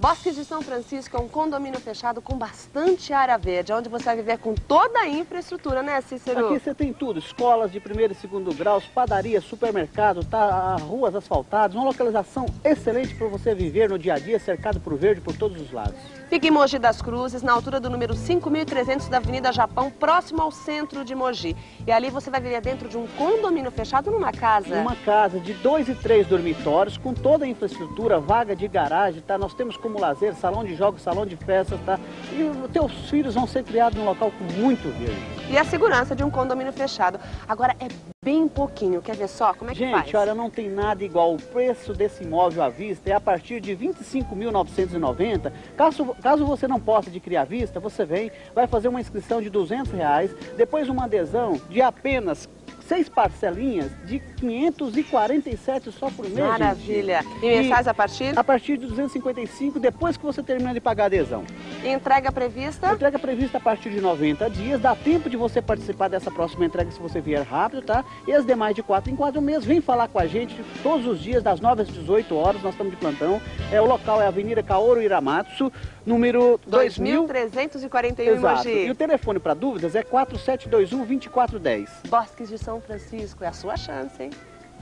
Bosques de São Francisco é um condomínio fechado com bastante área verde, onde você vai viver com toda a infraestrutura, né, Cícero? Aqui você tem tudo, escolas de primeiro e segundo graus, padaria, supermercado, ruas asfaltadas, uma localização excelente para você viver no dia a dia, cercado por verde por todos os lados. Fica em Mogi das Cruzes, na altura do número 5.300 da Avenida Japão, próximo ao centro de Mogi. E ali você vai viver dentro de um condomínio fechado numa casa. Uma casa de 2 e 3 dormitórios, com toda a infraestrutura, vaga de garagem, tá? Nós temos como lazer, salão de jogos, salão de festas, tá? E os teus filhos vão ser criados num local com muito verde. E a segurança de um condomínio fechado. Agora é bem pouquinho, quer ver só? Como é que faz? Gente, olha, não tem nada igual. O preço desse imóvel à vista é a partir de R$ 25.990. Caso você não possa adquirir à vista, você vem, vai fazer uma inscrição de R$ 200, depois uma adesão de apenas 6 parcelinhas de 547 só por mês. Maravilha. Gente. E mensais a partir? A partir de 255, depois que você termina de pagar a adesão. E entrega prevista? A entrega prevista a partir de 90 dias. Dá tempo de você participar dessa próxima entrega se você vier rápido, tá? E as demais de 4 em 4 meses. Vem falar com a gente todos os dias, das 9 às 18 horas. Nós estamos de plantão. O local é a Avenida Kaoru Iramatsu, número 2341 em Exato. Mogi. E o telefone para dúvidas é 4721-2410. Bosques de São Francisco, é a sua chance, hein?